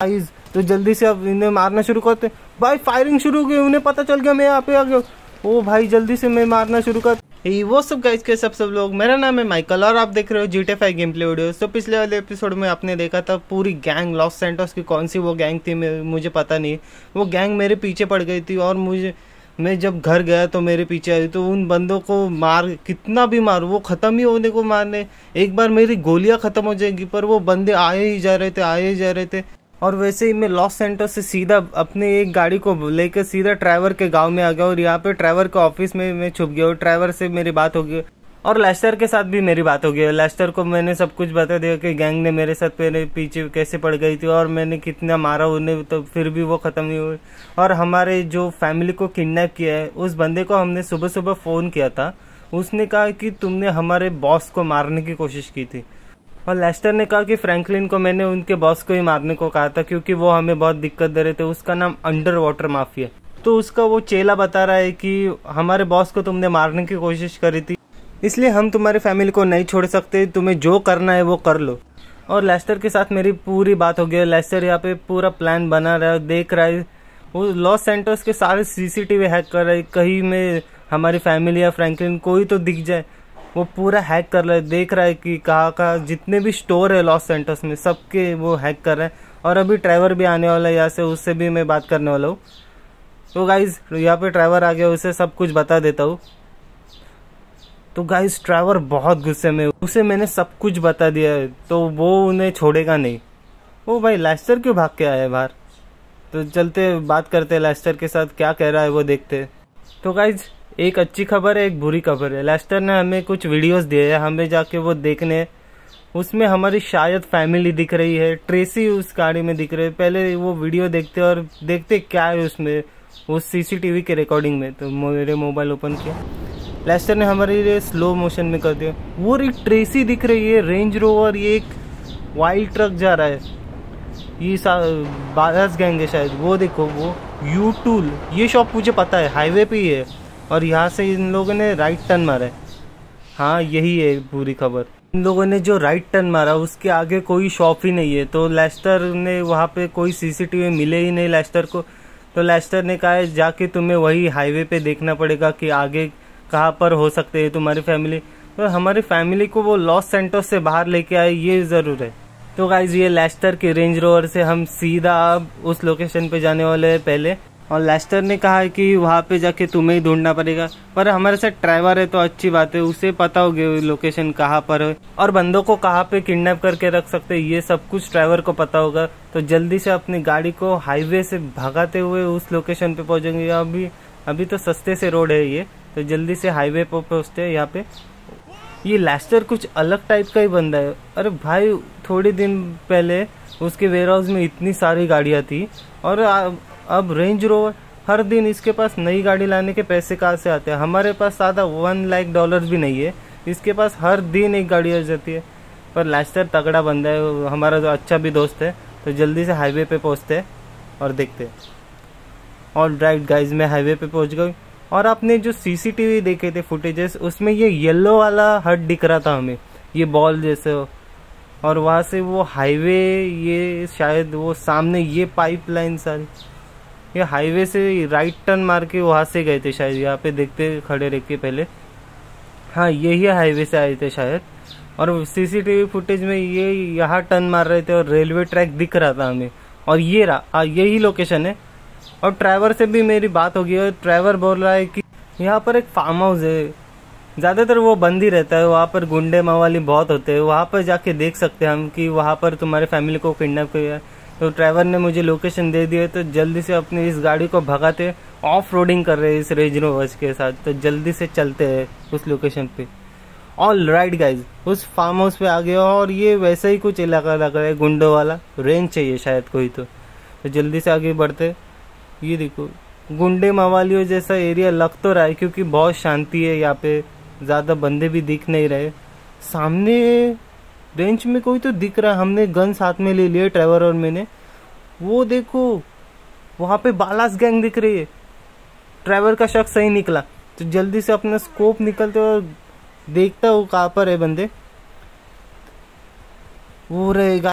Guys तो जल्दी से अब इन्हें मारना शुरू करते। भाई फायरिंग शुरू हो गई, उन्हें पता चल गया मैं यहाँ पे आ गया। ओ भाई जल्दी से मैं मारना शुरू कर। वो सब गाइस के सब लोग, मेरा नाम है माइकल और आप देख रहे हो GTA 5 गेम प्ले वीडियोस। तो पिछले वाले एपिसोड में आपने देखा था पूरी गैंग लॉस सैंटोस की, कौन सी वो गैंग थी मुझे पता नहीं। वो गैंग मेरे पीछे पड़ गई थी और मैं जब घर गया तो मेरे पीछे आई। तो उन बंदों को मार, कितना भी मार वो ख़त्म ही होने को मारने। एक बार मेरी गोलियां ख़त्म हो जाएगी पर वो बंदे आए ही जा रहे थे। और वैसे ही मैं लॉस सैंटोस से सीधा अपने एक गाड़ी को लेकर सीधा ट्रैवर के गांव में आ गया और यहाँ पे ट्रैवर के ऑफिस में मैं छुप गया और ट्रैवर से मेरी बात हो गई और लेस्टर के साथ भी मेरी बात हो गई। लेस्टर को मैंने सब कुछ बता दिया कि गैंग ने मेरे साथ मेरे पीछे कैसे पड़ गई थी और मैंने कितना मारा उन्हें, तो फिर भी वो ख़त्म नहीं हुई। और हमारे जो फैमिली को किडनैप किया है उस बंदे को हमने सुबह सुबह फ़ोन किया था। उसने कहा कि तुमने हमारे बॉस को मारने की कोशिश की थी। और लेस्टर ने कहा कि फ्रैंकलिन को मैंने उनके बॉस को ही मारने को कहा था क्योंकि वो हमें बहुत दिक्कत दे रहे थे। उसका नाम अंडर वाटर माफिया। तो उसका वो चेला बता रहा है कि हमारे बॉस को तुमने मारने की कोशिश करी थी, इसलिए हम तुम्हारी फैमिली को नहीं छोड़ सकते, तुम्हें जो करना है वो कर लो। और लेस्टर के साथ मेरी पूरी बात हो गई। लेस्टर यहाँ पे पूरा प्लान बना रहा है, देख रहा है। वो लॉस सैंटोस के सारे CCTV हैक कर रहा है, कहीं में हमारी फैमिली या फ्रैंकलिन कोई तो दिख जाए। वो पूरा हैक कर रहा है, देख रहा है कि कहाँ जितने भी स्टोर है लॉस सैंटोस में सबके वो हैक कर रहे हैं। और अभी ट्रैवर भी आने वाला है यहाँ से, उससे भी मैं बात करने वाला हूँ। तो गाइज यहाँ पे ट्रैवर आ गया, उसे सब कुछ बता देता हूँ। तो गाइज ट्रैवर बहुत गुस्से में, उसे मैंने सब कुछ बता दिया है तो वो उन्हें छोड़ेगा नहीं। ओ भाई लेस्टर क्यों भाग के आया है बाहर? तो चलते बात करते लेस्टर के साथ, क्या कह रहा है वो देखते। तो गाइज एक अच्छी खबर है, एक बुरी खबर है। लेस्टर ने हमें कुछ वीडियोस दिए हैं, हमें जाके वो देखने। उसमें हमारी शायद फैमिली दिख रही है, ट्रेसी उस गाड़ी में दिख रही है। पहले वो वीडियो देखते और देखते क्या है उसमें, उस CCTV के रिकॉर्डिंग में। तो मेरे मोबाइल ओपन किया, लेस्टर ने हमारे लिए स्लो मोशन में कर दिया। वो एक ट्रेसी दिख रही है, रेंज रोवर, ये एक वाइल्ड ट्रक जा रहा है। ये बालास गैंग है शायद। वो देखो वो U-Tool, ये शॉप मुझे पता है हाईवे पे ही है और यहाँ से इन लोगों ने राइट टर्न मारा है। हाँ यही है पूरी खबर। इन लोगों ने जो राइट टर्न मारा उसके आगे कोई शॉप ही नहीं है। तो लेस्टर ने वहाँ पे कोई CCTV मिले ही नहीं लेस्टर को। तो लेस्टर ने कहा है जाके तुम्हें वही हाईवे पे देखना पड़ेगा कि आगे कहाँ पर हो सकते है तुम्हारी फैमिली। तो हमारी फैमिली को वो लॉस सैंटोस से बाहर लेके आए, ये ज़रूर है। तो गाइज ये लेस्टर की रेंज रोवर से हम सीधा अब उस लोकेशन पे जाने वाले हैं पहले। और लेस्टर ने कहा है कि वहाँ पे जाके तुम्हें ही ढूंढना पड़ेगा, पर हमारे साथ ड्राइवर है तो अच्छी बात है, उसे पता होगी लोकेशन कहाँ पर है और बंदों को कहाँ पे किडनैप करके रख सकते हैं, ये सब कुछ ड्राइवर को पता होगा। तो जल्दी से अपनी गाड़ी को हाईवे से भगाते हुए उस लोकेशन पे पहुँचेंगे। अभी तो सस्ते से रोड है ये, तो जल्दी से हाईवे पर पहुँचते हैं। यहाँ पे ये लेस्टर कुछ अलग टाइप का ही बंदा है। अरे भाई थोड़े दिन पहले उसके वेयरहाउस में इतनी सारी गाड़ियाँ थी और अब रेंज रोवर, हर दिन इसके पास नई गाड़ी लाने के पैसे कहाँ से आते हैं? हमारे पास सादा $1 लाख भी नहीं है, इसके पास हर दिन एक गाड़ी आ जाती है। पर लेस्टर तगड़ा बंदा है, हमारा जो अच्छा भी दोस्त है। तो जल्दी से हाईवे पे पहुँचते हैं और देखते हैं। ऑल राइट गाइज मैं हाईवे पे पहुँच गई और आपने जो CCTV देखे थे फुटेजेस, उसमें ये येलो वाला हट दिख रहा था हमें, ये बॉल जैसे। और वहाँ से वो हाईवे, ये शायद वो सामने ये पाइपलाइन सारी, ये हाईवे से राइट टर्न मार के वहाँ से गए थे शायद। यहाँ पे देखते खड़े रह के पहले, हाँ यही हाईवे से आए थे शायद। और CCTV फुटेज में ये यहाँ टर्न मार रहे थे और रेलवे ट्रैक दिख रहा था हमें। और ये रहा, यही लोकेशन है। और ड्राइवर से भी मेरी बात हो गई और ड्राइवर बोल रहा है कि यहाँ पर एक फार्म हाउस है, ज़्यादातर वो बंद ही रहता है, वहाँ पर गुंडे मवाली बहुत होते हैं, वहाँ पर जाके देख सकते हैं हम कि वहाँ पर तुम्हारे फैमिली को किडनैप किया है। तो ड्राइवर ने मुझे लोकेशन दे दी है। तो जल्दी से अपनी इस गाड़ी को भगाते ऑफ रोडिंग कर रहे हैं इस रेंज रोवर के साथ। तो जल्दी से चलते हैं उस लोकेशन पे। ऑल राइट गाइज उस फार्म हाउस पे आ गया और ये वैसा ही कुछ इलाका लग रहा है, गुंडों वाला रेंज चाहिए शायद कोई। तो जल्दी से आगे बढ़ते। ये देखो गुंडे मवालियों जैसा एरिया लग तो रहा है क्योंकि बहुत शांति है यहाँ पे, ज़्यादा बंदे भी दिख नहीं रहे। सामने रेंज में कोई तो दिख रहा है, हमने गन साथ में ले लिए ड्राइवर और मैंने। वो देखो वहाँ पे बालास गैंग दिख रही है। ड्राइवर का शक सही निकला। तो जल्दी से अपना स्कोप निकलते और देखता हूँ कहाँ पर है बंदे। वो रहे गाइस,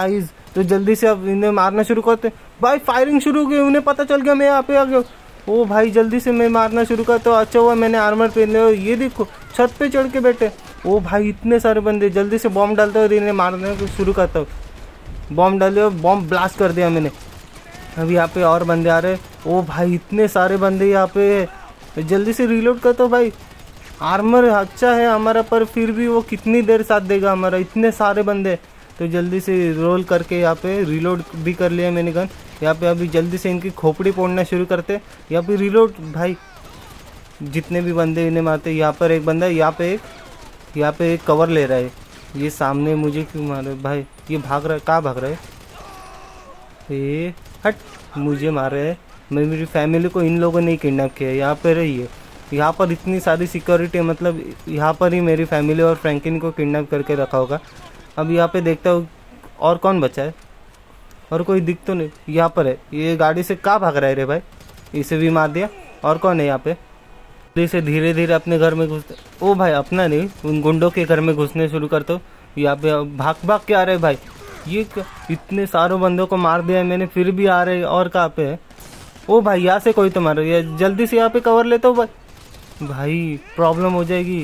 तो जल्दी से अब इन्हें मारना शुरू करते। भाई फायरिंग शुरू हो गई, उन्हें पता चल गया मैं यहाँ पे आ गया। ओ भाई जल्दी से मैं मारना शुरू करता। तो अच्छा हुआ मैंने आर्मर पहन लिया। ये देखो छत पे चढ़ के बैठे। ओ भाई इतने सारे बंदे, जल्दी से बॉम्ब डालते और इन्हें मारने को शुरू करता हूँ। बॉम्ब डाले और बॉम्ब ब्लास्ट कर दिया मैंने। अब यहाँ पे और बंदे आ रहे। ओ भाई इतने सारे बंदे यहाँ पे, तो जल्दी से रिलोड करता हूँ। भाई आर्मर अच्छा है हमारा, पर फिर भी वो कितनी देर साथ देगा हमारा, इतने सारे बंदे। तो जल्दी से रोल करके यहाँ पे रिलोड भी कर लिया मैंने गन। यहाँ पे अभी जल्दी से इनकी खोपड़ी फोड़ना शुरू करते। यहाँ पे रिलोड, भाई जितने भी बंदे इन्हें मारते। यहाँ पर एक बंदा, यहाँ पे एक कवर ले रहा है। ये सामने मुझे क्यों मारे भाई, ये भाग रहा है, कहाँ भाग रहा है? ये हट, मुझे मार रहे हैं। मैं मेरी फैमिली को इन लोगों ने किडनैप किया है। यहाँ पे रही है, यहाँ पर इतनी सारी सिक्योरिटी है, मतलब यहाँ पर ही मेरी फैमिली और फ्रैंकलिन को किडनैप करके रखा होगा। अब यहाँ पे देखता हूँ और कौन बचा है, और कोई दिख तो नहीं। यहाँ पर है, ये गाड़ी से कहाँ भाग रहा है रे भाई, इसे भी मार दिया। और कौन है यहाँ पे? से धीरे धीरे अपने घर में घुसते। ओ भाई अपना नहीं, उन गुंडों के घर में घुसने शुरू करते हो। यहाँ पे भाग भाग के आ रहे भाई, ये इतने सारों बंदों को मार दिया मैंने, फिर भी आ रहे। और कहाँ पे है? ओ भाई यहाँ से कोई तो मार रही है, जल्दी से यहाँ पे कवर लेता हूँ भाई प्रॉब्लम हो जाएगी।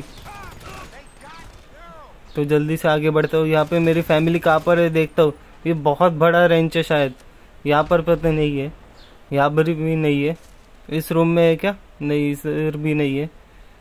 तो जल्दी से आगे बढ़ता हूँ। यहाँ पे मेरी फैमिली कहाँ पर है देखता हूँ। ये बहुत बड़ा रेंच है शायद, यहाँ पर पता नहीं है, यहाँ पर भी नहीं है। इस रूम में है क्या? नहीं, इस भी नहीं है।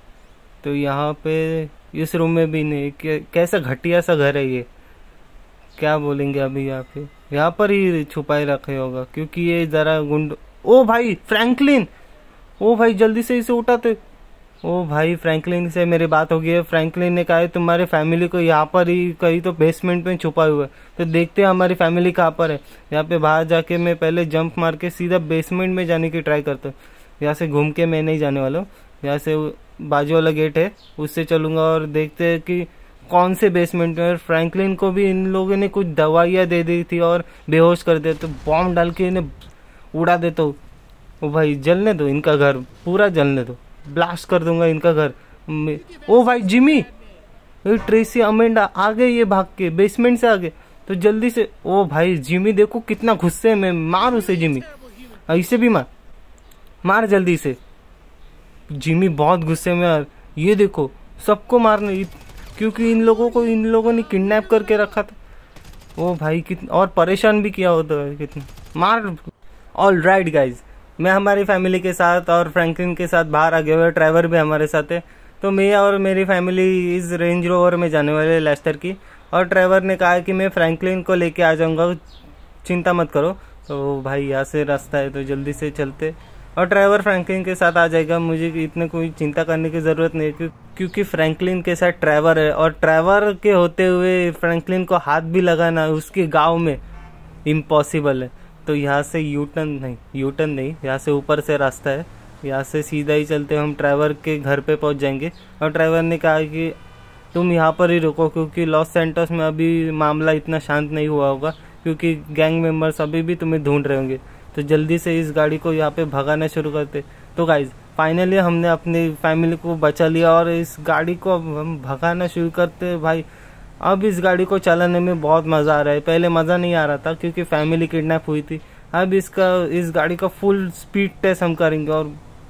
तो यहाँ पे इस रूम में भी नहीं। कैसा घटिया सा घर है ये, क्या बोलेंगे अभी। यहाँ पर ही छुपाए रखे होगा, क्योंकि ये जरा गुंड। ओ भाई फ्रैंकलिन, ओ भाई जल्दी से इसे उठाते। ओ भाई फ्रैंकलिन से मेरी बात हो गई है। फ्रैंकलिन ने कहा है तुम्हारे फैमिली को यहाँ पर ही कहीं तो बेसमेंट में छुपा हुआ है, तो देखते हैं हमारी फैमिली कहाँ पर है। यहाँ पे बाहर जाके मैं पहले जंप मार के सीधा बेसमेंट में जाने की ट्राई करता हूँ। यहाँ से घूम के मैं नहीं जाने वाला हूँ, यहाँ से बाजू वाला गेट है उससे चलूंगा और देखते हैं कि कौन से बेसमेंट में। फ्रैंकलिन को भी इन लोगों ने कुछ दवाइयाँ दे दी थी और बेहोश कर दिया, तो बॉम्ब डाल के इन्हें उड़ा देता हूँ। ओ भाई जलने दो इनका घर, पूरा जलने दो, ब्लास्ट कर दूंगा इनका घर। ओ भाई जिमी, ट्रेसी, अमेंडा आ गए, ये भाग के बेसमेंट से आ गए। तो जल्दी से, ओ भाई जिमी देखो कितना गुस्से में, मार उसे जिमी, ऐसे भी मार जल्दी से। जिमी बहुत गुस्से में यार, ये देखो सबको मारने, क्योंकि इन लोगों ने किडनैप करके रखा था। ओ भाई कितना, और परेशान भी किया होता है कितना, मार। ऑल राइट गाइज, मैं हमारी फैमिली के साथ और फ्रैंकलिन के साथ बाहर आ गया हुआ, ड्राइवर भी हमारे साथ है। तो मैं और मेरी फैमिली इस रेंज रोवर में जाने वाले लेस्टर की, और ड्राइवर ने कहा कि मैं फ्रैंकलिन को लेके आ जाऊंगा, चिंता मत करो। तो भाई यहाँ से रास्ता है, तो जल्दी से चलते, और ड्राइवर फ्रैंकलिन के साथ आ जाएगा। मुझे इतने कोई चिंता करने की ज़रूरत नहीं है, क्योंकि फ्रैंकलिन के साथ ट्रैवर है, और ट्रैवर के होते हुए फ्रैंकलिन को हाथ भी लगाना उसके गाँव में इम्पॉसिबल है। तो यहाँ से यू टर्न नहीं, यहाँ से ऊपर से रास्ता है, यहाँ से सीधा ही चलते हम ड्राइवर के घर पे पहुँच जाएंगे। और ड्राइवर ने कहा कि तुम यहाँ पर ही रुको, क्योंकि लॉस सैंटोस में अभी मामला इतना शांत नहीं हुआ होगा, क्योंकि गैंग मेंबर्स अभी भी तुम्हें ढूंढ रहे होंगे। तो जल्दी से इस गाड़ी को यहाँ पे भगाना शुरू करते। तो गाइज फाइनली हमने अपनी फैमिली को बचा लिया, और इस गाड़ी को हम भगाना शुरू करते। भाई अब इस गाड़ी को चलाने में बहुत मज़ा आ रहा है, पहले मज़ा नहीं आ रहा था क्योंकि फैमिली किडनैप हुई थी। अब इस गाड़ी का फुल स्पीड टेस्ट हम करेंगे, और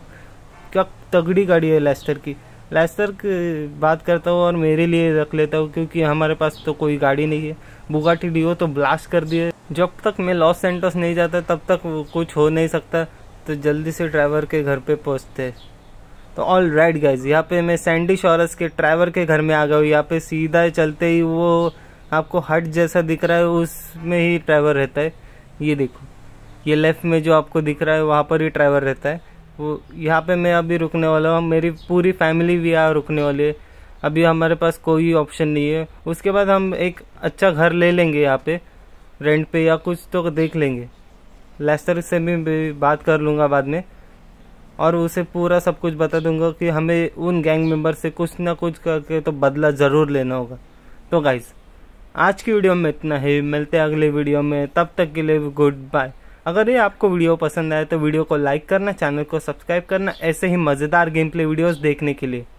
क्या तगड़ी गाड़ी है लेस्टर की। लेस्टर की बात करता हूँ और मेरे लिए रख लेता हूँ, क्योंकि हमारे पास तो कोई गाड़ी नहीं है। बुगाटी डिओ तो ब्लास्ट कर दिए, जब तक मैं लॉस सैंटोस नहीं जाता तब तक कुछ हो नहीं सकता। तो जल्दी से ड्राइवर के घर पे पहुँचते। तो ऑल राइट गाइज, यहाँ पे मैं सैंडी शोरस के ड्राइवर के घर में आ गया हूँ। यहाँ पे सीधा चलते ही वो आपको हट जैसा दिख रहा है, उसमें ही ड्राइवर रहता है। ये देखो, ये लेफ्ट में जो आपको दिख रहा है वहाँ पर ही ड्राइवर रहता है। वो यहाँ पे मैं अभी रुकने वाला हूँ, मेरी पूरी फैमिली भी यहाँ रुकने वाली है। अभी हमारे पास कोई ऑप्शन नहीं है। उसके बाद हम एक अच्छा घर ले लेंगे यहाँ पे रेंट पे, या कुछ तो देख लेंगे। लेस्टर से भी बात कर लूँगा बाद में, और उसे पूरा सब कुछ बता दूंगा कि हमें उन गैंग मेंबर से कुछ ना कुछ करके तो बदला ज़रूर लेना होगा। तो गाइस आज की वीडियो में इतना ही, मिलते हैं अगले वीडियो में, तब तक के लिए गुड बाय। अगर ये आपको वीडियो पसंद आए तो वीडियो को लाइक करना, चैनल को सब्सक्राइब करना ऐसे ही मज़ेदार गेम प्ले वीडियोज़ देखने के लिए।